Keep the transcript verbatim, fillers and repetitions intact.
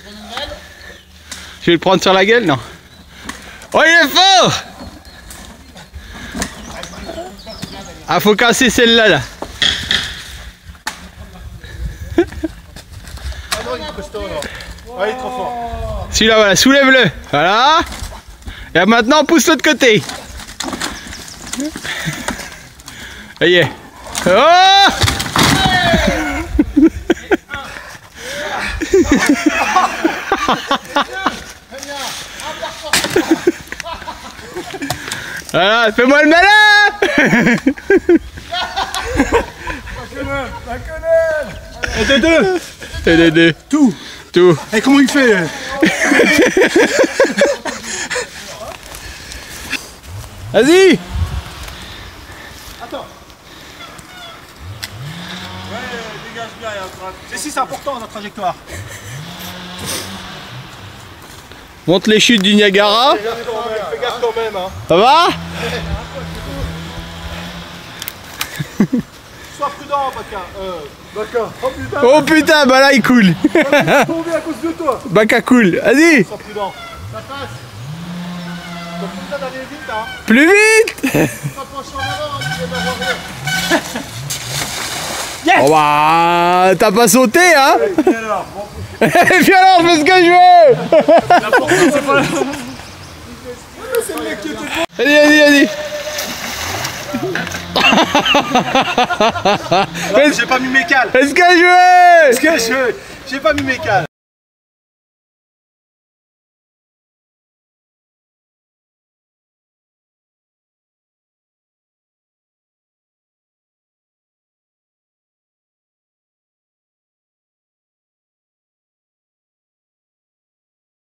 Je vais le prendre sur la gueule, non? Oh, il est fort! Ah, faut casser celle-là, là. Ah non, il est costaud, là. Ah, il est trop fort. Celui-là, voilà, soulève-le. Voilà. Et maintenant, pousse l'autre côté. Ça y est. Oh! Voilà, fais-moi le malin! La quenelle! Et de deux! Et de deux. Tout! Tout. Et comment il fait? Vas-y! Attends! Ouais, dégage bien, il y a un trac. C'est si, c'est important notre trajectoire. Monte les chutes du Niagara. Fais gaffe quand même, hein. Ça va? Sois prudent, Baka. Euh, Baka. Oh putain! Oh putain, bah là il coule. Je suis tombé à cause de toi. Baka coule. Vas-y. Sois prudent. Ça passe. T'as plus besoin d'aller vite, hein. Plus vite. Pas pencher en avant, hein, tu viens d'avoir rien. Yes. Oh bah, t'as pas sauté, hein? Et puis alors, bon. Et puis alors, je fais ce que je veux. L'important, c'est pas la... C'est le mec qui était bon. Vas-y, vas-y, vas-y. J'ai pas mis mes cales. Fais ce que je veux. Est-ce que je... J'ai pas mis mes cales.